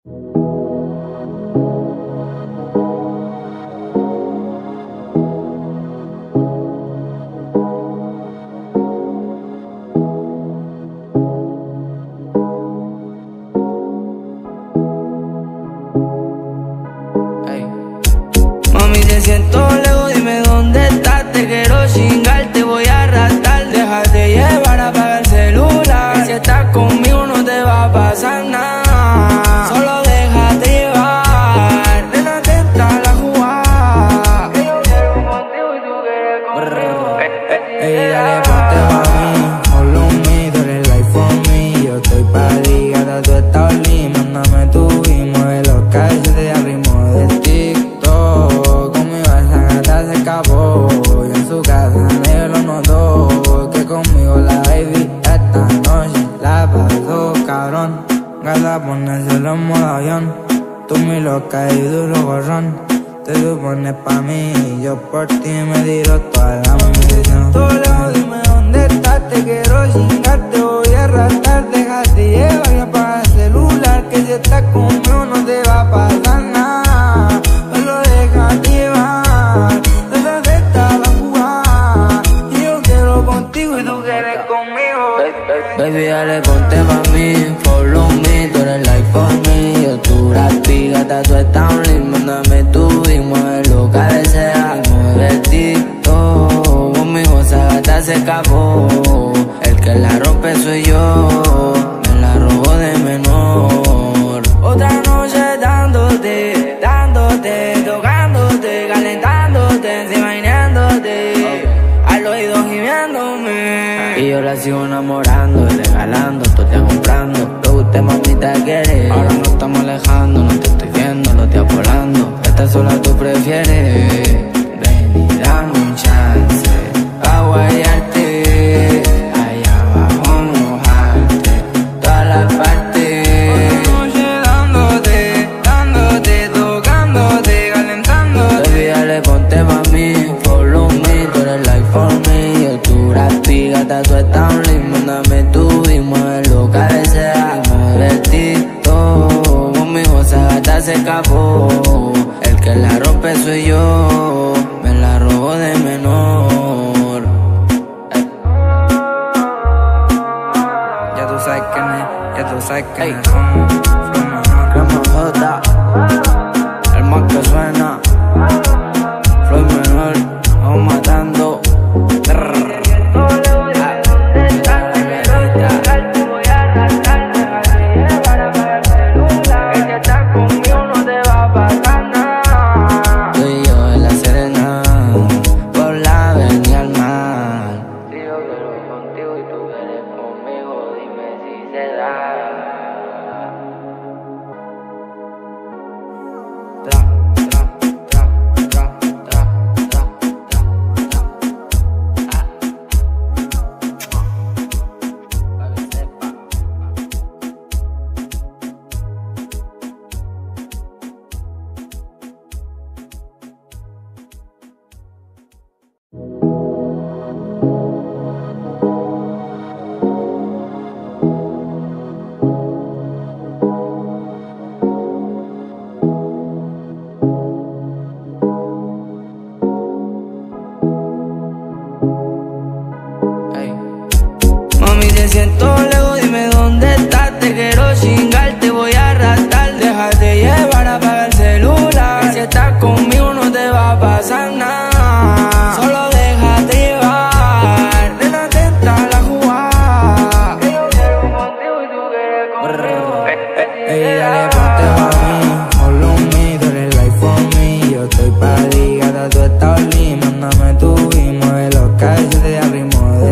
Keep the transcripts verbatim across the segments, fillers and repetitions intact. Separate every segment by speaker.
Speaker 1: Mami, te siento lejos, dime dónde estás. Te quiero chingar, te voy a arrastrar. Déjate llevar, apaga el celular. Que si estás conmigo no te va a pasar nada. Solo déjate llevar. Nena, te entra la jugada. Que yo quiero contigo y tú quieres conmigo.
Speaker 2: Ey, dale, ponte pa' mí, follow me, tú eres like for me. Yo estoy pa' ti, gata, tú estás oli. Mándame tu y mueve los calles al ritmo de TikTok. Conmigo esa gata se escapó y en su casa nadie lo notó. Que conmigo la baby esta noche la pasó cabrón. Gata, ponérselo en modo avión. Tú mi loca y duro gorrón. Te supones pa' mí y yo por ti me tiro toda la munición. Tú lejos, dime dónde estás, te quiero chingar, te voy a arrastrar. Déjate llevar y apaga el celular, que si estás conmigo no te va a pasar nada. Solo déjate llevar, te acepta la jugada. Y yo quiero contigo y tú quieres conmigo.
Speaker 1: Baby, dale, ponte pa' mí, follow me, tú eres like for me. Yo tu rapi, gata, tú estás un link. Mándame tu y mueve lo que desea. Mueve el TikTok, conmigo esa gata se escapó. El que la rompe soy yo, me la robo de menor. Otra noche dándote, dándote, tocándote, calentándote, encima imaginándote, al oído gimiéndome. Y yo la sigo enamorando, regalando, tú te comprando. Lo que usted mamita quiere. Ahora nos estamos alejando, no te estoy viendo, lo estoy volando. Esta sola tú prefieres. Ven y dame un chance pa' guayarte, allá abajo mojarte, todas las partes.
Speaker 2: Otra noche dándote, dándote, tocándote, calentándote.
Speaker 1: Baby, dale, ponte pa' mí, follow me, tú eres like for me. Yo tu rapi, gata, tú estás un link. Mándame tu y mueve lo que desea. Mueve el TikTok, conmigo esa gata se escapó. El que la rompe soy yo, me la robo de menor.
Speaker 2: Ya tú sabes quién es, ya tú sabes quién es. Flow menor,
Speaker 1: Crema J, el más que suena. Flow menor, vamos matando. Te siento lejos, dime dónde estás. Te quiero chingar, te voy a arrastrar. Déjate llevar, apaga el celular. Que si estás conmigo no te va a pasar nada. Solo déjate llevar. Nena, te entra la jugada. Que yo quiero contigo y tú quieres conmigo.
Speaker 2: ey, dale, ponte pa' mí, follow me, tú eres like for me. Yo estoy pa' ti, gata, tú estás oli. Mándame tu y mueve los calles al ritmo de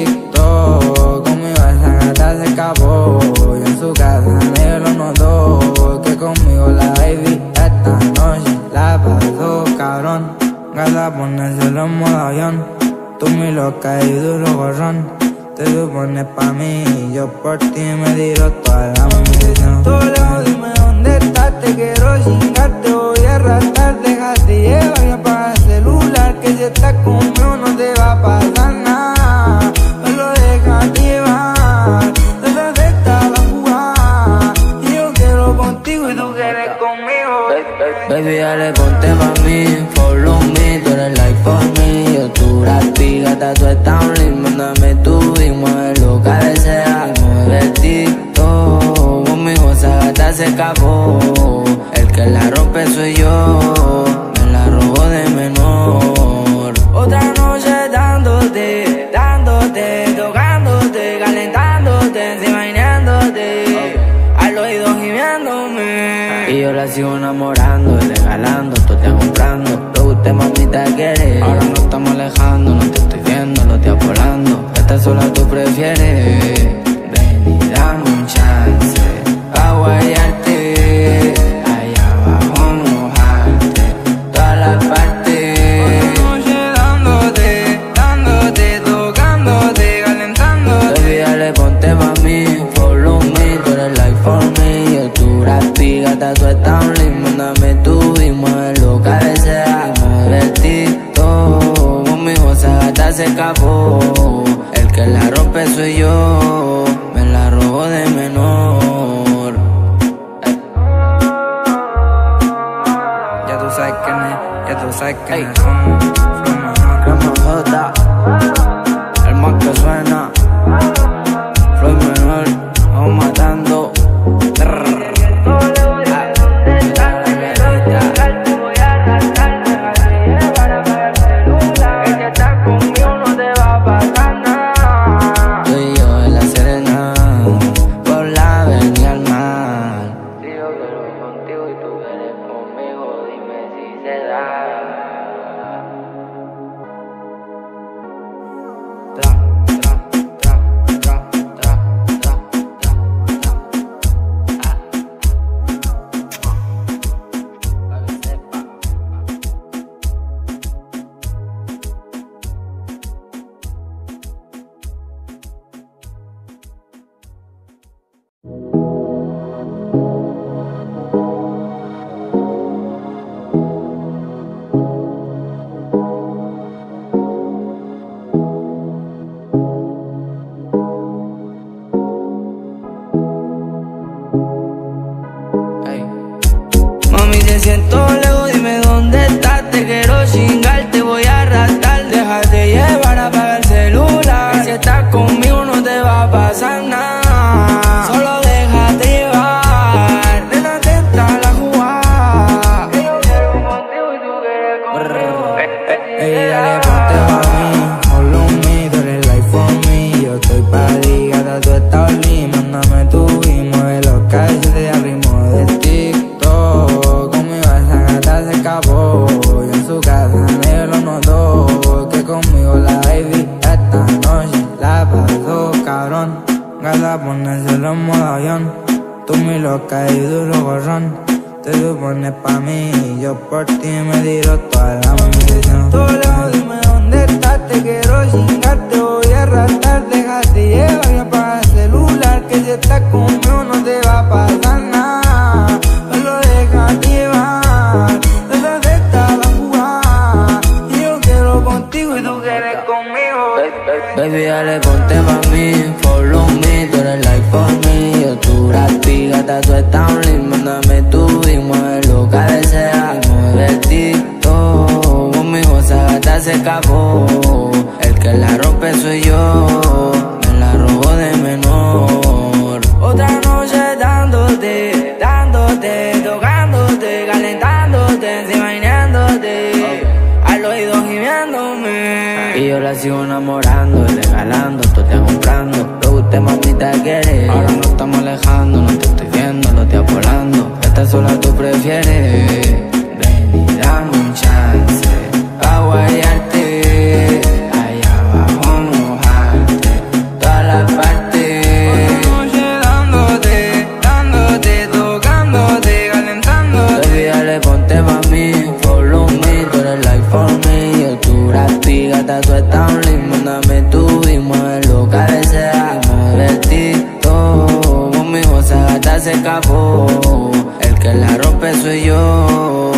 Speaker 2: TikTok. Conmigo esa gata se escapó y en su casa nadie lo notó. Que conmigo la baby esta noche la pasó cabrón. Gata, ponérselo en modo avión. Tú mi loca y duro gorrón. Te supones pa' mí y yo por ti me tiro toda la munición. Tú lejos, dime dónde estás, te quiero chingar, te voy a arrastrar. Déjate llevar y apaga el celular, que si estás conmigo no te va a pasar nada. Solo déjate llevar, te acepta la jugada. Y yo quiero contigo y tú quieres conmigo.
Speaker 1: Baby, dale, ponte pa' mí, follow me, tú eres like for me. Yo tu Brati, gata, tú estás un link, mándame tu y mueve lo que deseas. Mueve TikTok, conmigo esa gata se escapó. El que la rompe soy yo, me la robo de menor.
Speaker 2: Otra noche dándote, dándote, tocándote, calentándote, encima bañándote, al oído gimiéndome.
Speaker 1: Y yo la sigo enamorando, regalando, tú te comprando. Lo que usted mamita quiere. Ahora nos estamos alejando, no te estoy viendo, lo estoy volando. Esta sola tú prefieres. Ven y dame un chance pa' guayarte, allá abajo mojarte, todas las partes.
Speaker 2: Otra noche dándote, dándote, tocándote, calentándote.
Speaker 1: Baby, dale, ponte pa' mí, follow me, tú eres like for me. Yo tu Brati, gata, tú estás un link, mándame tú y mueve lo que deseas. Mueve TikTok, conmigo esa gata se escapó. El que la rompe soy yo, me la robo de menor.
Speaker 2: Ya tú sabes quién es, ya tú sabes quién es. Flow Menor,
Speaker 1: Crema J, el más que suena. Flow Menor, vamos matando. Tú y yo en la Serena, por la avenida al mar. Si yo quiero contigo y tú quieres conmigo, dime si se da. Tra, tra, tra, tra, tra, tra, tra, tra. Ah. Pa' que sepa. Ey.
Speaker 2: Mami, te siento lejos, dime dónde estás. Te quiero chingar, te voy a arrastrar. Déjate llevar, apaga el celular. Que si estás conmigo no te va a pasar nada. Solo déjate llevar, nena, atenta a la jugada. Que yo quiero contigo y tú quieres conmigo.
Speaker 1: Ey, dale, ponte pa' mí, follow me, tú eres like for me. Yo estoy pa' ti, gata, tú estás only. Mándame tu y mueve los calles de ritmo de TikTok. Conmigo esa gata se escapó, y en su casa nadie lo notó. Que conmigo la baby esta noche la pasó cabrón. Gata, ponérselo en modo avión, tú mi loca y duro gorrón. Te supones pa' mí y yo por ti me tiro toda la munición.
Speaker 2: Todo lejos, dime dónde estás. Te quiero chingar, te voy a arrastrar. Déjate llevar y apaga el celular. Que si estás conmigo no te va a pasar nada. Solo déjate llevar, déjate estar la jugada. Y yo quiero contigo y tú quieres conmigo.
Speaker 1: Baby, dale, ponte pa' mí, follow me, tú eres like for me. Yo tu Brati, gata, tú estás un link, mándame tú y mueve lo que deseas. Mueve TikTok, conmigo esa gata se escapó. El que la rompe soy yo, me la robo de menor.
Speaker 2: Otra noche dándote, dándote, tocándote, calentándote, encima bañándote, al oído gimiéndome.
Speaker 1: Y yo la sigo enamorando, regalando, tú te comprando. Lo que usted mamita quiere. Ahora nos estamos alejando, no te estoy viendo, lo estoy volando. Esta sola tú prefieres. Ven y dame un chance pa' guayarte, allá abajo mojarte, todas las partes.
Speaker 2: Otra noche dándote, dándote, tocándote, calentándote.
Speaker 1: Baby, dale, ponte pa' mí, follow me, tú eres like for me. Yo tu Brati, gata, tú estás un link, mándame tú y mueve lo que deseas. Mueve TikTok, conmigo esa gata se escapó. El que la rompe soy yo,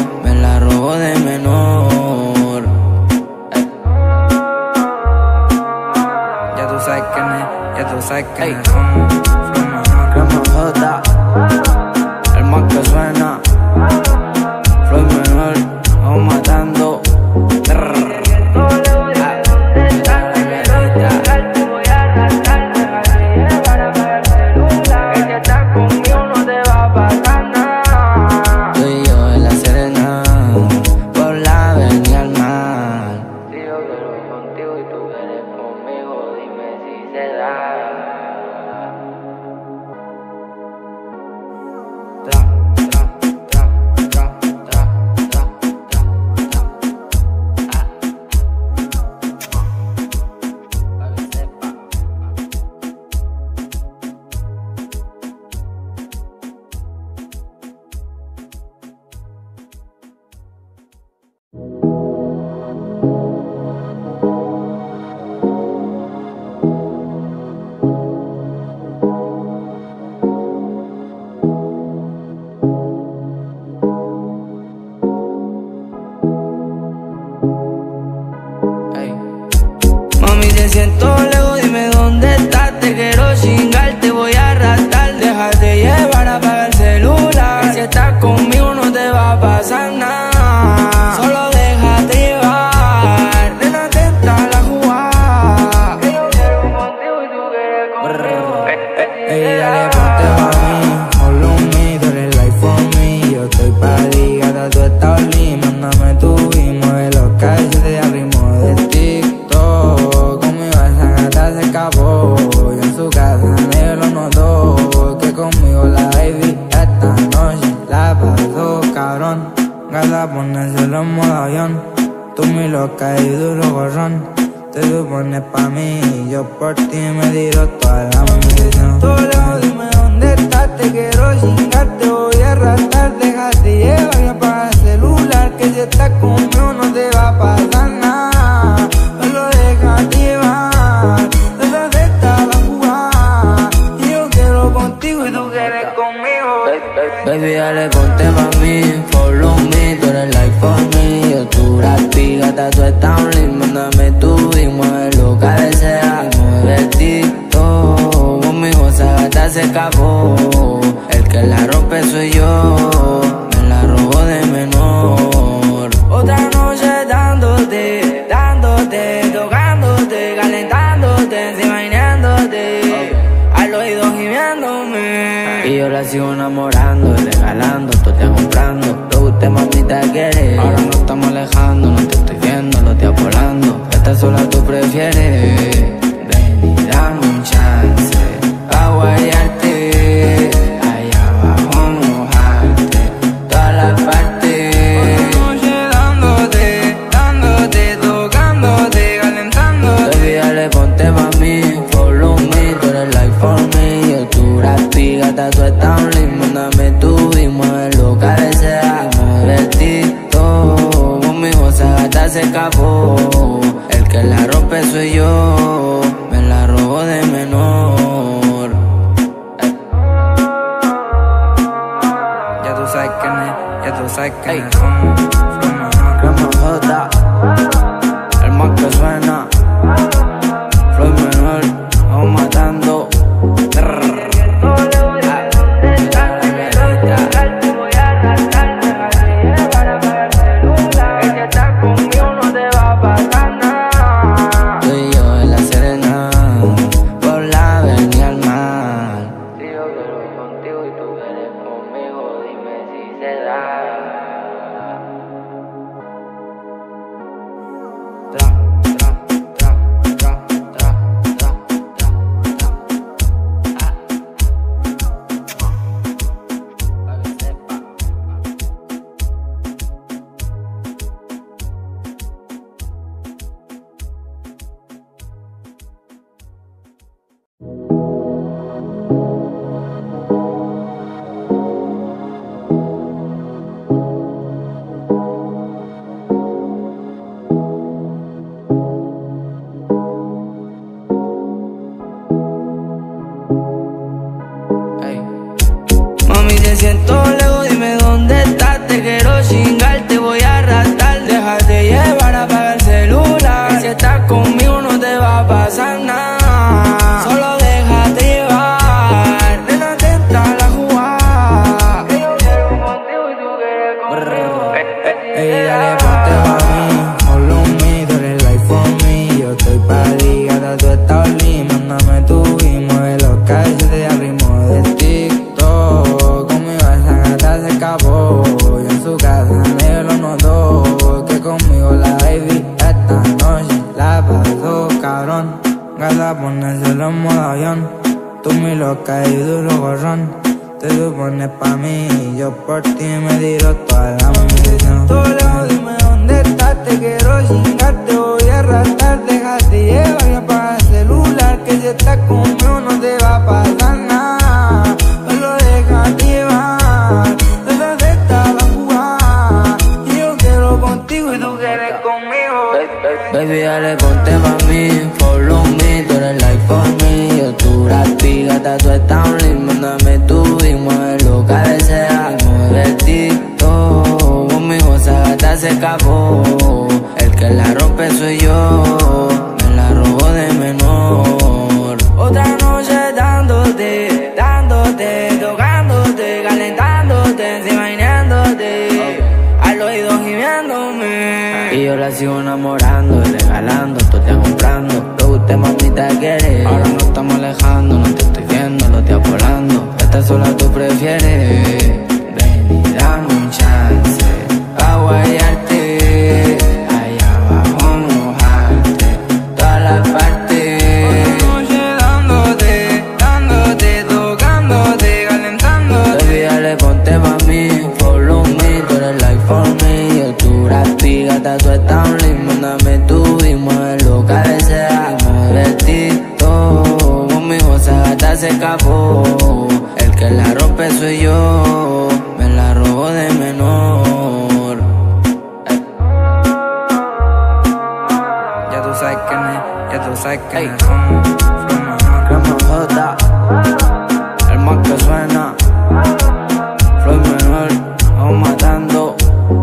Speaker 1: Mami, te siento lejos, dime dónde estás. Te quiero chingar, te voy a arrastrar. Déjate llevar, apaga el celular. Si estás conmigo no te va a pasar nada. Solo déjate llevar. Nena, tenta la jugada. Que yo quiero contigo y tú quieres conmigo.
Speaker 2: Ey, dale, ponte pa' mí, follow me, tú eres life for me. Yo estoy pa' ti, gata, tú estás only. Mándame tu y mueve los calles al ritmo de TikTok. Conmigo esa gata se escapó y en su casa nadie lo notó. Que conmigo la baby esta noche la pasó cabrón. Gata, ponérselo en modo avión. Tú mi loca y duro gorrón. Te supones pa' mí y yo por ti me tiro toda la munición. Todo lejos, dime dónde estás, te quiero chingar, te voy a arrastrar. Déjate llevar y apaga el celular, que si estás conmigo no te va a pasar nada. Solo déjate llevar, detrás de esta la jugada. Y yo quiero contigo y tú quieres conmigo.
Speaker 1: Baby, dale, ponte pa' mí, follow me, tú eres life for me. Yo tu rapi, gata, tú estás only. Mándame tu y mueve lo que desea. Mueve el TikTok, conmigo esa gata se escapó. El que la rompe soy yo, me la robo de menor. Otra noche dándote, dándote, tocándote, calentándote, encima imaginándote, al oído gimiéndome. Y yo la sigo enamorando y regalando, tú te comprando. Lo que usted mamita quiere, ahora no estamos alejando. No te estoy viendo, lo estoy volando. Esta sola tú prefieres. Ven y dame un chance pa' guayarte, allá abajo mojarte, todas las partes.
Speaker 2: Otra noche dándote, dándote, tocándote, calentándote.
Speaker 1: Baby, dale, ponte pa' mí, follow me, tú eres life for me. Yo tu rapi, gata, tú estás only. Mándame tu y mueve lo que desea. Mueve el TikTok, conmigo esa gata se escapó. El que la rompe soy yo, me la robo de menor.
Speaker 2: Ya tú sabes quién es, ya tú sabes quién es. Somos, somos,
Speaker 1: Ramos J, el más que suena. Floyd menor, vamos matando. Mami, te siento lejos, dime dónde estás. Te quiero chingar, te voy a arrastrar. Déjate llevar, apaga el celular. Si estás conmigo no te va a pasar nada. Solo déjate llevar. Nena, tenta la jugada. Que yo quiero contigo y tú quieres conmigo.
Speaker 2: ey, dale, ponte pa' mí, follow me, tú eres life for me. Yo estoy pa' ti, gata, tú estás only. Mándame tu y mueve los calles al ritmo de TikTok. Conmigo esa gata se escapó y en su casa nadie lo notó. Que conmigo la baby esta noche la pasó cabrón. Gata, ponérselo en modo avión. Tú mi loca y duro gorrón. Te supones pa' mí y yo por ti me tiro toda la munición. Todo lejos, dime dónde estás, te quiero chingar, te voy a arrastrar. Déjate llevar y apaga el celular, que si estás conmigo no te va a pasar nada. Solo déjate llevar, detrás de esta la jugada. Y yo quiero contigo y tú
Speaker 1: Baby, dale, ponte pa' mí, follow me, tú eres like for me. Yo tu rapi, gata, tú estás un link. Mándame tu y mueve lo que deseas. Mueve el TikTok, conmigo esa gata se escapó. El que la rompe soy yo, me la robo de menor. Otra noche dándote, dándote, tocándote, calentándote, encima imaginándote, al oído gimiéndome. Y yo la sigo enamorando, regalando, tú te comprando. Lo que usted mamita quiere, ahora nos estamos alejando. No te estoy viendo, lo estoy volando. Esta sola tú prefieres. Ven y dame un chance pa' guayarte, allá abajo mojarte, todas las partes.
Speaker 2: Otra noche dándote, dándote, tocándote, calentándote.
Speaker 1: Baby, dale, ponte pa' mí, follow me, tú eres like for me. Yo tu rapi, gata, tú estás un link. Mándame tu y mueve lo que deseas. Mueve el TikTok, conmigo esa gata se escapó. El que la rompe soy yo, me la robo de menor.
Speaker 2: Ya tú sabes quién es, ya tú sabes quién es.
Speaker 1: Crema J, el más que suena. Floyd menor, vamos matando.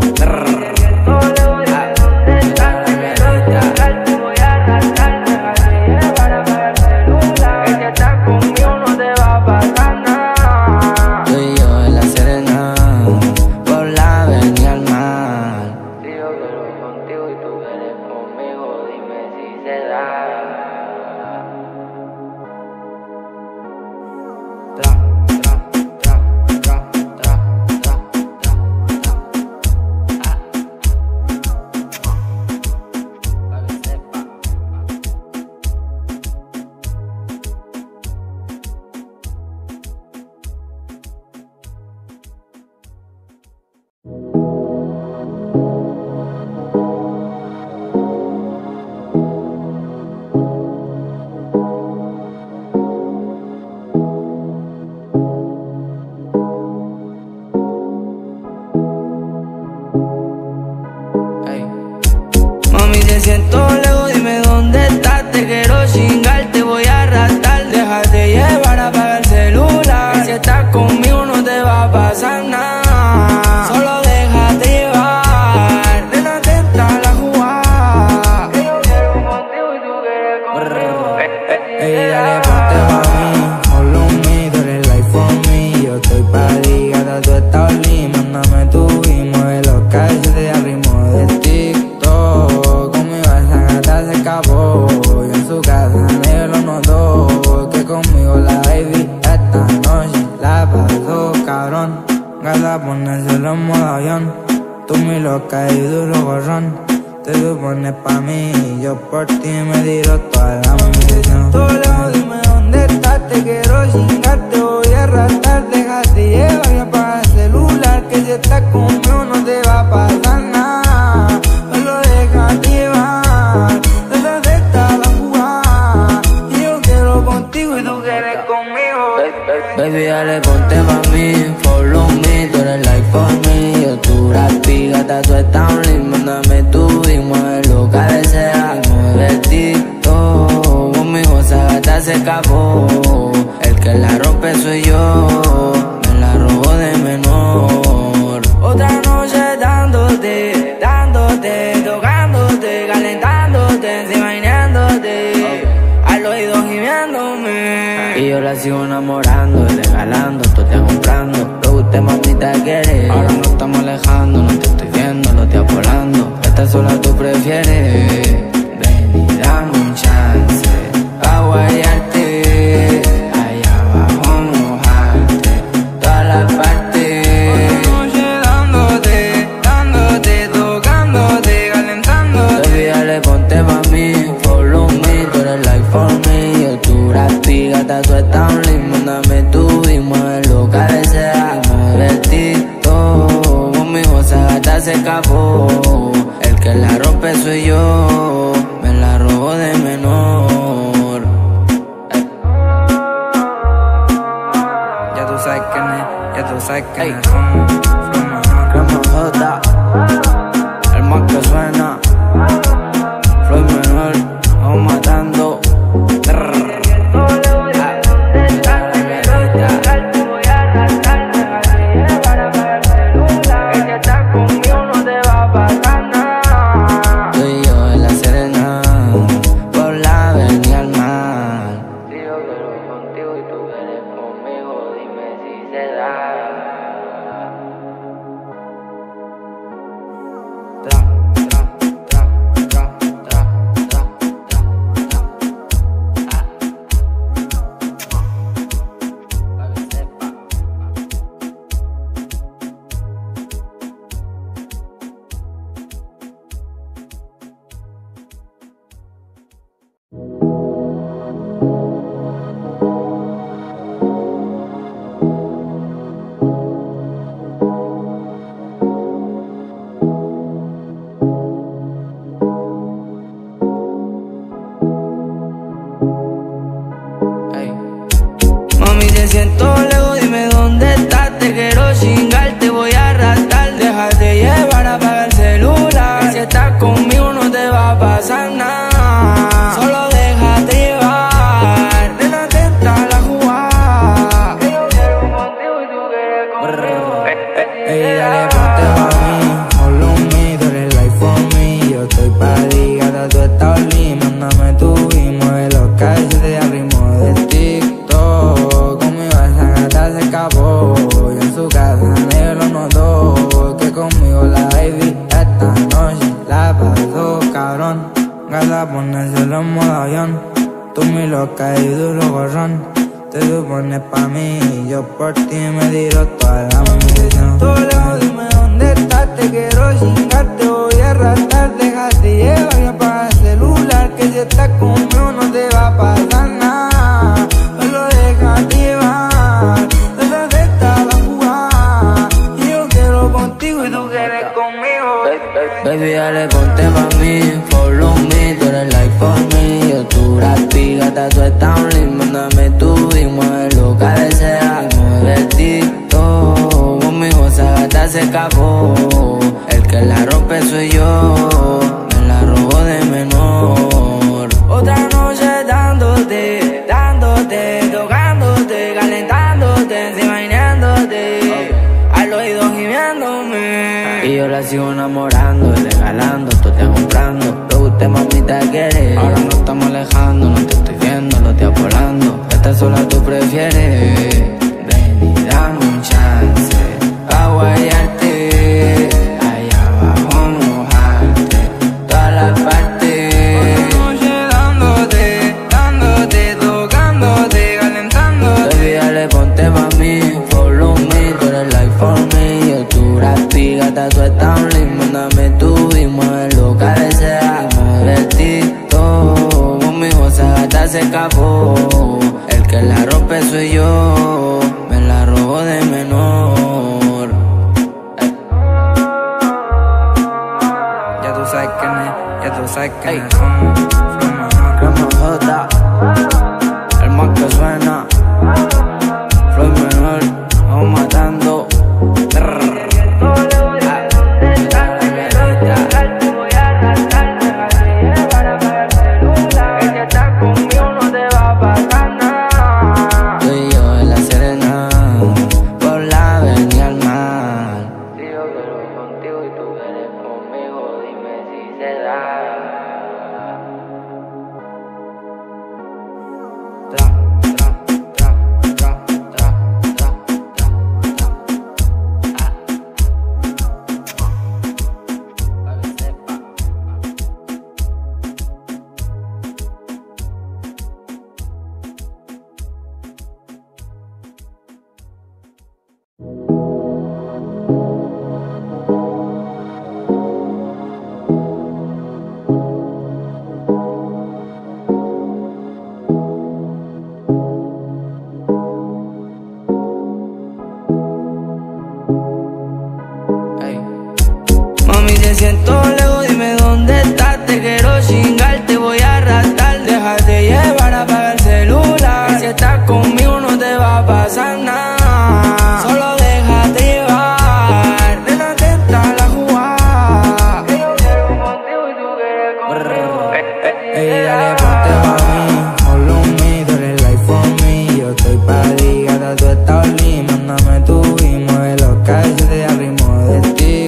Speaker 2: Siento lejos, dime dónde estás. Te quiero chingar, te voy a arrastrar. Déjate llevar, apaga el celular. Y si estás conmigo no te va a pasar nada. Solo déjate llevar. Ven atenta a la jugada. Que yo quiero contigo y tú quieres conmigo.
Speaker 1: Ey, dale, ponte pa' mí, follow me, tú eres like for me. Yo estoy pa' ti, gata, tú estás lindo. Mándame tu y mueve los calles de ritmo de TikTok. Se escapó, y en su casa nadie lo notó. Que conmigo la baby esta noche la pasó cabrón. Gata, ponérselo en modo avión. Tú mi loca y duro gorrón. Te supones pa' mí y yo por ti me tiro toda la munición. Todo lejos, dime dónde estás. Te quiero chingar, te voy a arrastrar. Déjate llevar y apaga el celular. Que si estás conmigo no te va a pasar nada. Solo déjate llevar. Baby, dale, ponte pa' mí, follow me, tú eres like for me. Yo tu rapi, gata, tú estás un link. Mándame tu y mueve lo que deseas. Mueve el TikTok, conmigo esa gata se escapó. El que la rompe soy yo, me la robo de menor. Otra noche dándote, dándote, tocándote, calentándote, encima imaginándote, al oído gimiéndome. Y yo la sigo enamorando, regalando, tú te comprando. Lo que usted mamita quiere, ahora nos estamos alejando. No te estoy viendo, lo estoy volando. Esta sola tú prefieres. Ven y dame un chance pa' guayarte, allá abajo mojarte, todas las partes.
Speaker 2: Otra noche dándote, dándote, tocándote, calentándote.
Speaker 1: Baby, dale, ponte pa' mí, follow me, tú eres like for me. Yo tu rapi, gata, tú estás un link. Mándame tu y mueve lo que deseas. Mueve el TikTok, conmigo esa gata se escapó. El que la rompe soy yo, me la robo de menor.
Speaker 2: Ya tú sabes quién es, ya tú sabes quién
Speaker 1: Ey.
Speaker 2: es.
Speaker 1: Crema J, el más que suena. Floyd menor.
Speaker 2: Déjate llevar, apaga el celular. Si estás conmigo no te va a pasar nada. Solo déjate llevar. Nena, atenta a la jugada. Que yo quiero contigo y tú quieres conmigo. Ey, dale, ponte pa' mí. Follow me, tú eres like for me. Yo estoy pa' ti, gata, tú estás only. Mándame tu y mueve los calles al ritmo de TikTok. Conmigo esa gata se escapó. Y en su casa nadie lo notó. Que conmigo la baby esta noche la pasó cabrón. Gata, ponérselo en modo avión. Tú mi loca y duro gorrón. Te supones pa' mí y yo por ti me tiro toda la munición. Todo lejos, dime dónde estás, te quiero chingar, te voy a arrastrar. Déjate llevar y apaga el celular, que si estás conmigo no te va a pasar nada. Solo déjate llevar, desde esta la jugada. Y yo quiero contigo y tú quieres conmigo.
Speaker 1: Baby, dale, ponte pa' mí, follow me, tú eres like for me. Yo tu rapi, gata, tú estás only. Mándame tu y mueve lo que desea. Mueve el TikTok, conmigo esa gata se escapó. El que la rompe soy yo, me la robo de menor. Otra noche dándote, dándote, tocándote, calentándote, imaginándote, al oído gimiéndome. Y yo la sigo enamorando y regalando, tú te comprando. Lo que usted mamita quiere. Ahora no estamos alejando, no te estoy viendo, lo estoy volando. Esta sola tú prefieres. Ven y dame un chance pa' guayarte, allá abajo mojarte, todas las partes.
Speaker 2: Otra noche dándote, dándote, tocándote, calentándote.
Speaker 1: Baby, dale, ponte pa' mí, follow me, tú eres like for me. Yo tu rapi, gata, tú estás only. Mándame tu y mueve lo que desea. Mueve el TikTok, conmigo esa gata se escapó. El que la rompe soy yo, me la robo de menor.
Speaker 2: Ya tú sabes quién es, ya tú sabes quién es. Flow Menor,
Speaker 1: Rama J, el más que suena. Flow Menor, vamos matando.
Speaker 2: Mami, te siento lejos, dime dónde estás. Te quiero chingar, te voy a arrastrar. Déjate llevar, apaga el celular. Si estás conmigo no te va a pasar nada. Solo déjate llevar. Nena, atenta a la jugada. Que yo quiero contigo y tú quieres conmigo. Ey, dale, ponte pa' mí, follow me, tú eres like for me. Yo estoy pa' ti, gata, tú estás only. Mándame tu y mueve los calles al ritmo de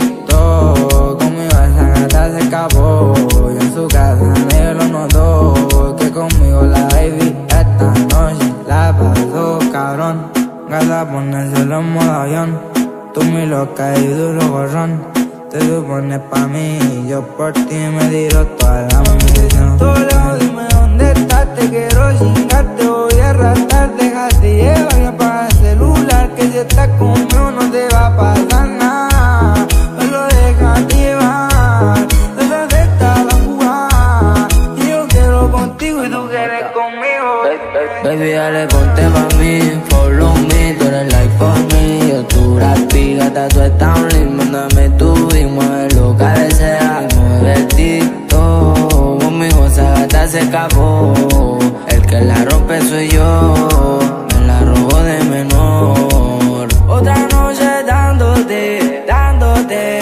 Speaker 2: TikTok. Conmigo esa gata se escapó. Y en su casa nadie lo notó. Que conmigo la baby esta noche la pasó cabrón. Gata, ponérselo en modo avión. Tú mi loca y duro gorrón. Te supones pa' mí y yo por ti me tiro toda la munición. Todo lejos, dime dónde estás, te quiero chingar, te voy a arrastrar. Déjate llevar y apaga el celular, que si estás conmigo no te va a pasar nada. Solo déjate llevar, desde esta la jugada. Y yo quiero contigo y tú quieres conmigo.
Speaker 1: Baby, dale, ponte pa' mí, follow me, tú eres like for me. Yo tu rapi, gata, tú estás only. Mándame tu y mueve lo que desea. Mueve el TikTok, conmigo esa gata se escapó. El que la rompe soy yo, me la robo de menor.
Speaker 2: Otra noche dándote, dándote,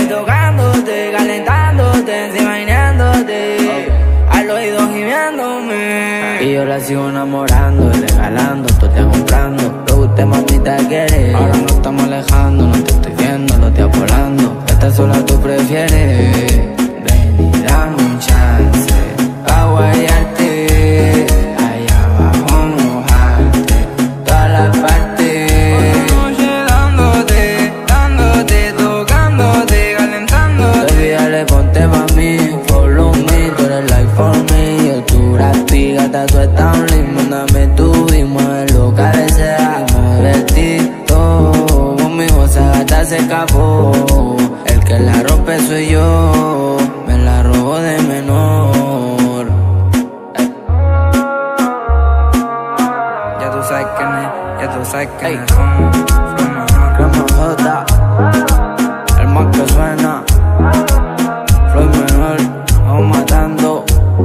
Speaker 1: Y yo la sigo enamorando y regalando, tú te comprando lo que usted mamita quiere. Ahora no estamos alejando, no te estoy viendo, lo estoy volando. Esta sola tú prefieres. Ven y dame un chance pa' guayarte, allá abajo mojarte, todas las partes.
Speaker 2: Otra noche dándote, dándote, tocándote, calentándote.
Speaker 1: Baby, dale, ponte pa' mí, follow me, tú eres like for me. Yo tu grafi, gata, tú estás un link. Mándame tu y mueve lo que deseas, mueve el TikTok. Conmigo esa gata se escapó, el que la rompe soy yo, me la robo de menor. Ey.
Speaker 2: Ya tú sabes quién es, ya tú sabes quién es. From, from my heart.
Speaker 1: Crema J, el más que suena, Floyd menor, vamos matando.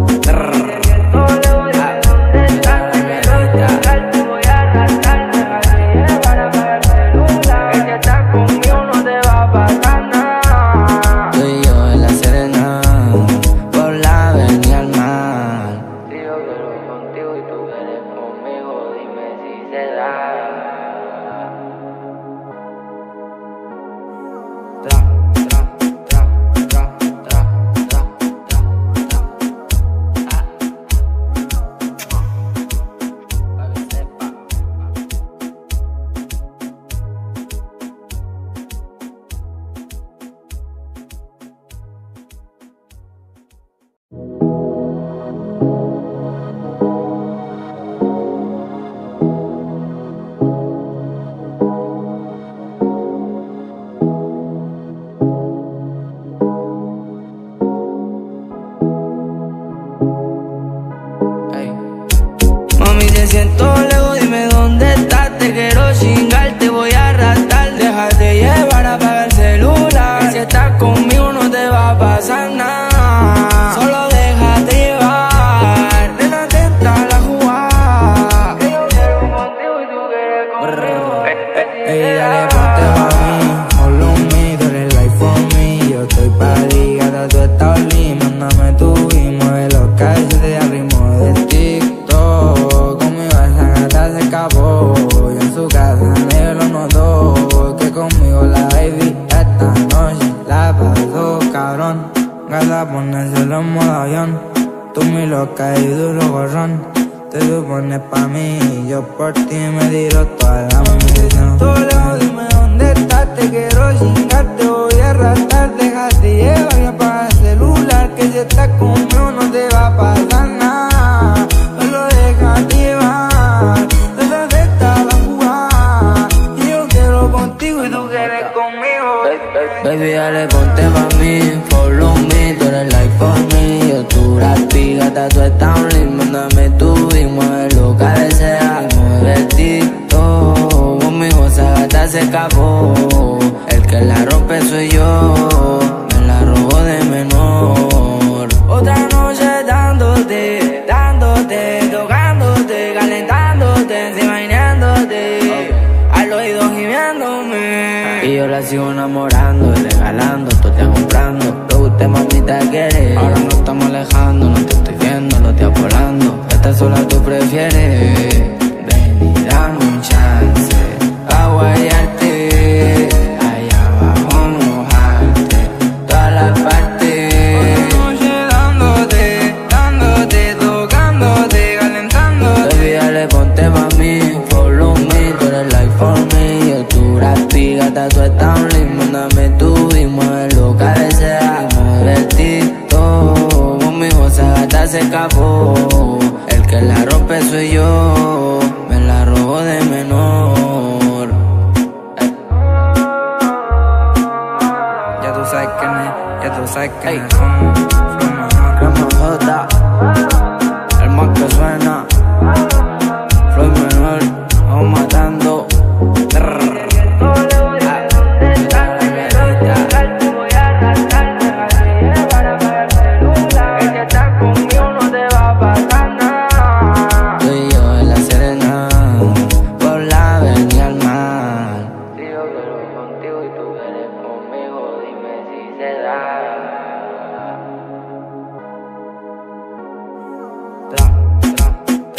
Speaker 1: Mami, te siento lejos, dime dónde estás. Te quiero chingar, te voy a arrastrar. Déjate llevar, apaga el celular, que si estás conmigo no te va a pasar nada. Solo déjate llevar, nena, atenta a la jugada. Que yo quiero contigo y tú quieres conmigo.
Speaker 2: Ey, dale, ponte pa' mí, follow me, tú eres like for me. Yo estoy pa' ti, gata, tú estás lit. Mándame tu y mueve los calles de al ritmo de TikTok. Conmigo esa gata se escapó, y en su casa nadie lo notó. Que conmigo la baby esta noche la pasó cabrón. Gata, ponérselo en modo avión, tú mi loca y duro gorrón. Te supones pa' mí y yo por ti me tiro toda la munición. Solo dime dónde estás, te quiero chingar, te voy a arrastrar. Déjate llevar y apaga el celular, que si estás conmigo no te va a pasar nada. Solo déjate llevar, desde esta la jugada. Y yo quiero contigo y tú quieres conmigo.
Speaker 1: Baby, dale, ponte pa' mí, follow me, tú eres like for me. Yo tu grafi, gata, tú estás un link. Mándame tu y mueve lo que deseas, mueve el TikTok. Conmigo esa gata se escapó, el que la rompe soy yo, me la robo de menor. Otra noche dándote, dándote, tocándote, calentándote, encima imaginándote, al oído gimiéndome. Y yo la sigo enamorando y regalando, tú te comprando lo que usted mamita quiere. Ahora no estamos alejando, no te estoy viendo, lo estoy volando. Esta sola tú prefieres. Ven y dame un chance pa' guayarte, allá abajo mojarte, todas las partes.
Speaker 2: Otra noche dándote, dándote, tocándote, calentándote.
Speaker 1: Baby, dale, ponte pa' mí, follow me, tú eres like for me. Yo tu grafi, gata, tú estás un link. Mándame tu y mueve lo que deseas, mueve el TikTok. Conmigo esa gata se escapó, el que la rompe soy yo, me la robo de menor. Ey.
Speaker 2: Ya tú sabes quién es, ya tú sabes quién es. From, from my heart.
Speaker 1: Crema J, el más que suena, Floyd menor, vamos matando. Tra, tra,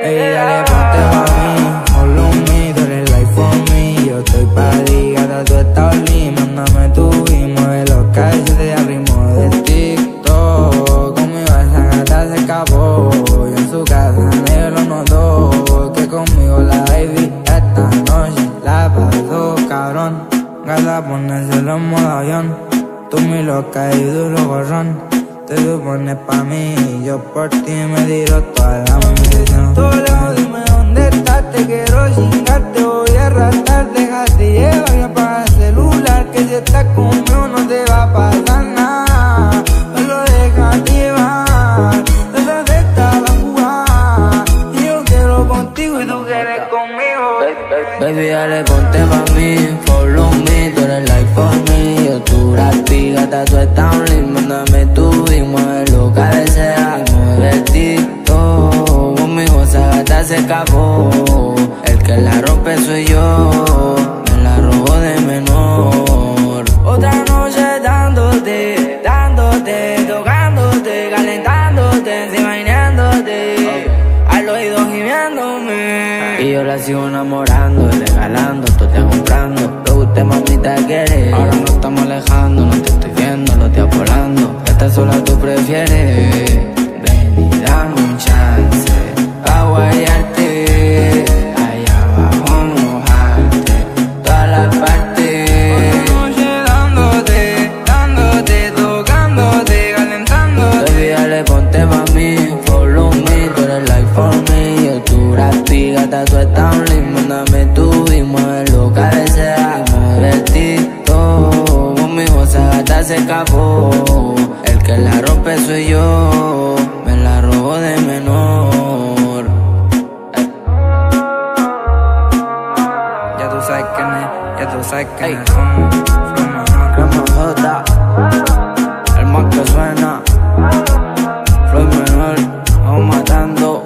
Speaker 2: Ey, dale, ponte pa' mí, follow me, tú eres life for me. Yo estoy pa' ti, gata, tú estás lim. Mándame tu y mueve los calles de ritmo de TikTok. Conmigo esa gata se escapó, yo en su casa negro lo notó. Que conmigo la baby esta noche la pasó, cabrón. Gata, ponérselo en modo avión. Tú mi loca y duro gorrón. Te supones pa' mí y yo por ti me tiro toda la munición. Todo lejos, dime dónde estás, te quiero chingar, te voy a arrastrar. Déjate llevar y apaga el celular, que si estás conmigo no te va a pasar nada. Solo déjate llevar, detrás está la jugada. Y yo quiero contigo y tú quieres conmigo.
Speaker 1: Baby, dale, ponte pa' mí, follow me, tú eres life for me. Yo tu gratis, gata, tú estás un link. Mándame tu y mueve lo que deseas, mueve el TikTok. Conmigo esa gata se escapó, el que la rompe soy yo. Me la robo de menor. Otra noche dándote, dándote, tocándote, calentándote, encima bañándote, al oído gimiéndome. Y yo la sigo enamorando y regalando, tú te comprando. Lo que usted mamita quiere. Ahora no estamos alejando, no te estoy viendo, lo estoy volando. Esta sola tú prefieres. Ven y dame un chance pa' guayarte, allá abajo mojarte, todas las partes.
Speaker 2: Otra noche dándote, dándote, tocándote, calentándote.
Speaker 1: Baby, dale, ponte pa' mí, follow me, tú eres life for me. Yo tu gratis, gata, tú estás un link. Mándame tu y mueve lo que deseas, mueve el TikTok. Conmigo esa gata se escapó, el que la rompe soy yo. Me la robo de menor.
Speaker 2: Ya tú sabes quién es, ya tú sabes quién es.
Speaker 1: Crema J, el más que suena. Floyd menor, vamos matando.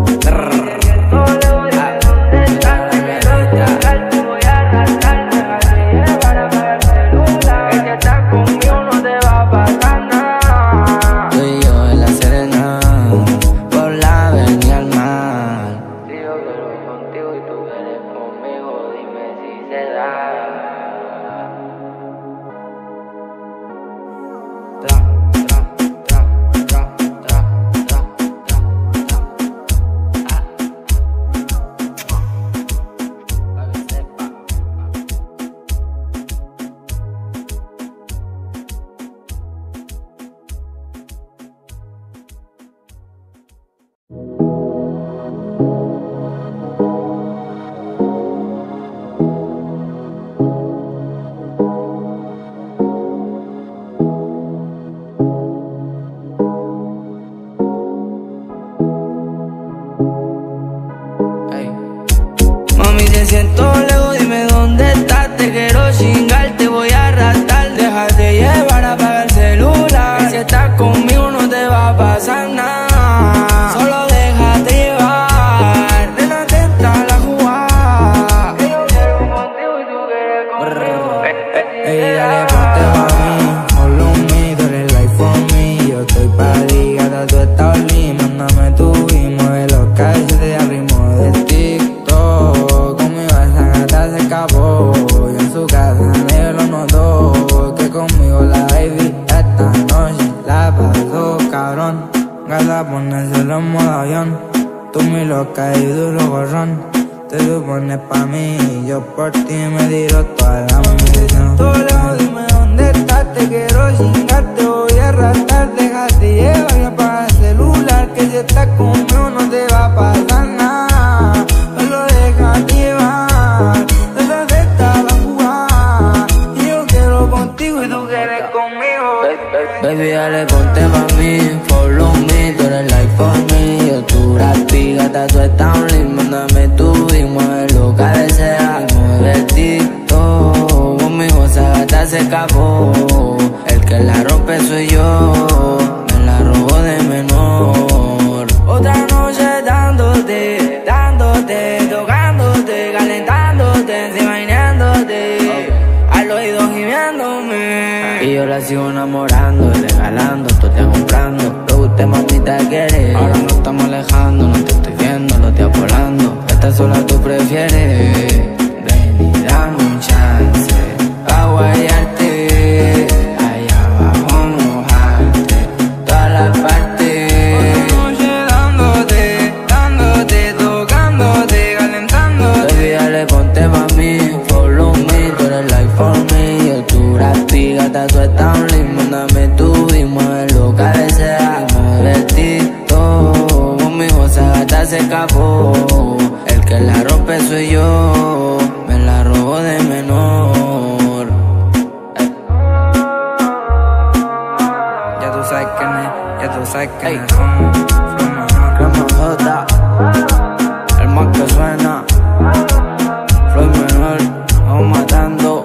Speaker 2: Mami, te siento lejos, dime dónde estás. Te quiero chingar, te voy a arrastrar. Déjate llevar, apaga el celular, que si estás conmigo no te va a pasar nada. Solo déjate llevar, de la tenta la jugada. Que yo quiero contigo y tú quieres conmigo. Ey, dale, ponte pa' mí, follow me, tú eres life for me. Yo estoy pa' ti, gata, tú estás lim. Mándame tu y mueve los calles de ritmo de TikTok. Conmigo esa gata se escapó, yo en su casa negro lo notó. Que conmigo la baby esta noche la pasó, cabrón. Gata, ponérselo en modo avión. Tú mi loca y duro gorrón. Te supones pa' mí y yo por ti me tiro toda la munición. Todo lejos, dime dónde estás, te quiero chingar, te voy a arrastrar. Déjate llevar y apaga el celular, que si estás conmigo no te va a pasar nada. Solo déjate llevar, detrás está la jugada. Y yo quiero contigo y tú quieres conmigo.
Speaker 1: Baby, dale, ponte pa' mí, follow me, tú eres life for me. Yo tu gratis, gata, tú estás un link. Mándame tu y mueve lo que deseas, mueve el TikTok. Conmigo esa gata se escapó, el que la rompe soy yo. Me la robo de menor.
Speaker 2: Otra noche dándote, dándote, tocándote, calentándote, encima bañándote, al oído gimiéndome.
Speaker 1: Y yo la sigo enamorando y regalando, tú te comprando. Lo que usted mamita quiere. Ahora no estamos alejando, no te estoy viendo, lo te apoyo. sola tú prefieres. Ven y dame un chance pa' guayarte, allá abajo mojarte, toda la parte.
Speaker 2: Otra noche dándote, dándote, tocándote, calentándote.
Speaker 1: Baby, dale, ponte pa' mí, follow me, tú eres like for me. Yo tu rapi, gata, tú estás un link. Mándame tu y mueve lo que deseas, movertito. Conmigo esa gata se escapó, el que la rompe soy yo, me la robo de menor.
Speaker 2: Ya tú sabes quién es, ya tú sabes quién
Speaker 1: Ey.
Speaker 2: es. Somos, somos
Speaker 1: Crema J, el más que suena, Floyd menor, vamos matando.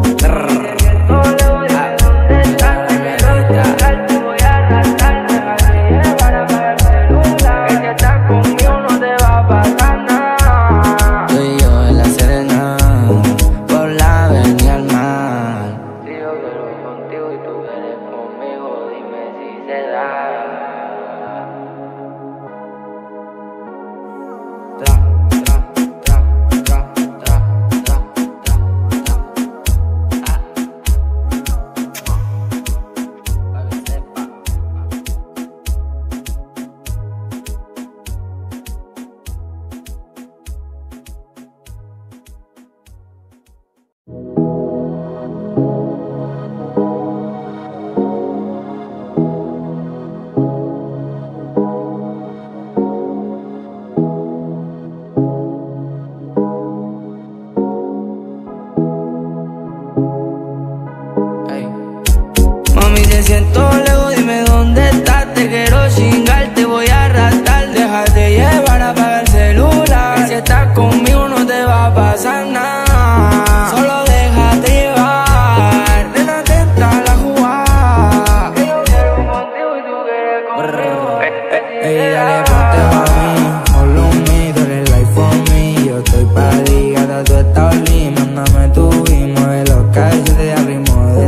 Speaker 2: Mami, te siento lejos, dime dónde estás. Te quiero chingar, te voy a arrastrar. Déjate llevar, apaga el celular. Que si estás conmigo no te va a pasar nada. Solo déjate llevar, nena, atenta a la jugada. Que yo quiero contigo y tú quieres conmigo.
Speaker 1: Ey, dale, ponte pa' mí, follow me, tú eres like for me. Yo estoy pa' ti, gata, tú estás only. Mándame tu y mueve los calles de al ritmo de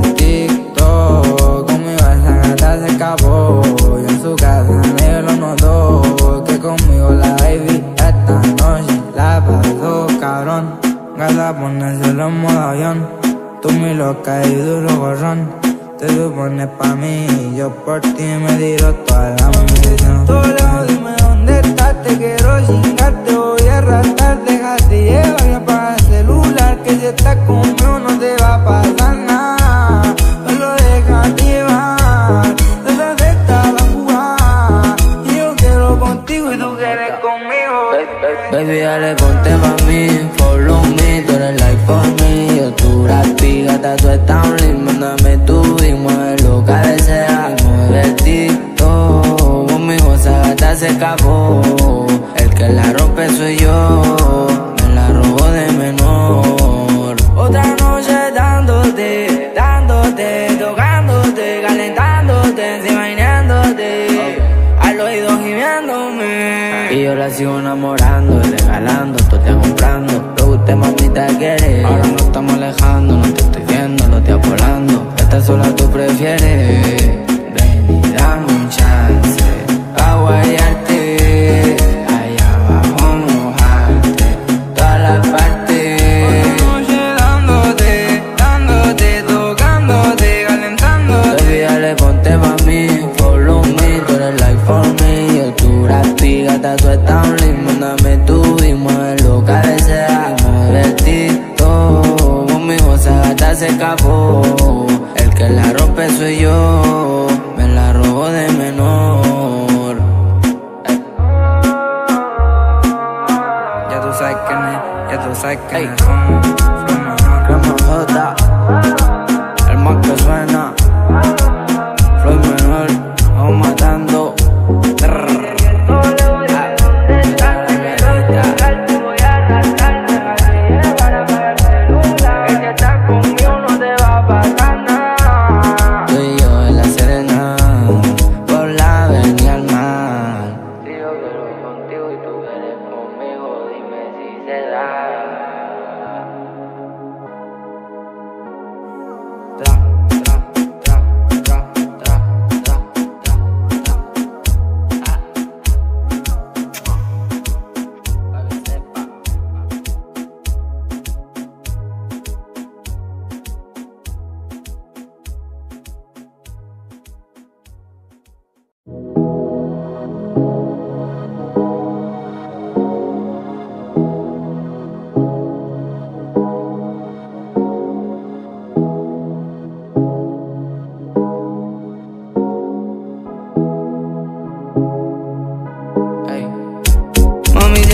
Speaker 1: TikTok. Conmigo esa gata se escapó, y en su casa nadie lo notó. Que conmigo la baby esta noche la pasó cabrón. Gata, ponérselo en modo avión, tú mi loca y duro gorrón. Te supones pa' mí y yo por ti me tiro toda la munición. Tú lejos, dime dónde estás, te quiero chingar, te voy a arrastrar. Déjate llevar y apaga el celular, que si estás conmigo no te va a pasar nada. Solo déjate llevar, desacepta la jugada. Y yo quiero contigo y tú quieres conmigo. Baby, dale, ponte pa' mí, follow me, tú eres like for me. Yo tu rapi, gata, tú estás un link. Mándame tu y mueve lo que deseas, movertito. Conmigo esa gata se escapó, el que la rompe soy yo, me la robo de menor.
Speaker 2: Otra noche dándote, dándote, tocándote, calentándote, encima imaginándote, al oído gimiéndome.
Speaker 1: Y yo la sigo enamorando y regalando, tú te comprando. Lo que usted mamita quiere, ahora nos estamos alejando. No te estoy viendo, lo estoy volando. Esta sola tú prefieres. Ven y dame un chance pa' guayarte, allá abajo mojarte, toda la parte.
Speaker 2: Otra noche dándote, dándote, tocándote, calentándote.
Speaker 1: Baby, dale, ponte pa' mí, follow me, tú eres like for me. Yo tu rapi, gata, tú estás un link. Mándame tu y mueve lo que deseas, movertito. Conmigo esa gata se escapó, el que la rompe soy yo, me la robo de menor.
Speaker 2: Ya tú sabes quién es, ya tú sabes quién
Speaker 1: Ey.
Speaker 2: es. Somos, somos
Speaker 1: Crema J, el más que suena, Floyd menor, vamos matando. Tú y yo en la Serena, por la avenida al mar.
Speaker 2: Yo quiero contigo y tú quieres conmigo, dime si se da.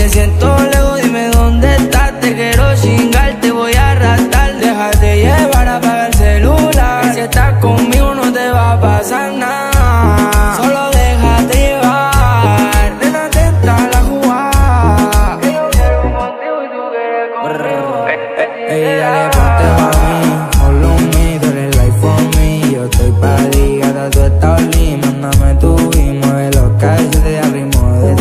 Speaker 1: siento lejos, dime dónde estás. Te quiero chingar, te voy a arrastrar. Déjate llevar, apaga el celular, que si estás conmigo no te va a pasar nada. Solo déjate llevar, nena, atenta a la jugada. Que yo quiero contigo y tú quieres conmigo.
Speaker 2: Ey, dale, ponte pa' mí, follow me, tú eres life for me. Yo estoy pa' ti, gata, tú estás lit. Mándame tu y mueve los calles de ritmo de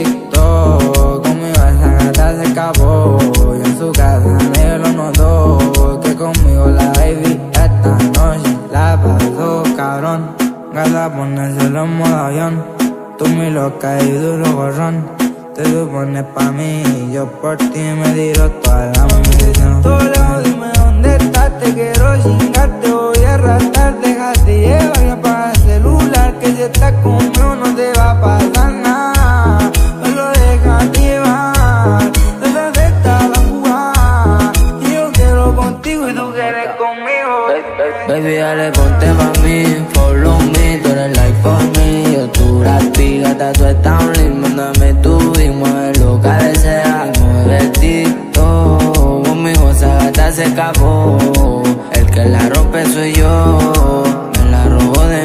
Speaker 2: TikTok. Conmigo esa gata se escapó, y en su casa nadie lo notó. Que conmigo la baby esta noche la pasó cabrón. Gata, ponérselo en modo avión. Tú mi loca y duro gorrón. Te supones pa' mí y yo por ti me tiro toda la munición. Todo lejos, dime dónde estás, te quiero chingar, te voy a arrastrar. Déjate llevar y apaga el celular, que si estás conmigo no te va a pasar nada. Solo déjate llevar, desde esta la jugada. Y yo quiero contigo y tú quieres conmigo.
Speaker 1: Baby, dale, ponte pa' mí, follow me, tú eres life for me. Yo tu gratis, gata, tú estás un link. Mándame tu y mueve lo que deseas. Mueve el TikTok, conmigo esa gata se escapó. El que la rompe soy yo, me la robo de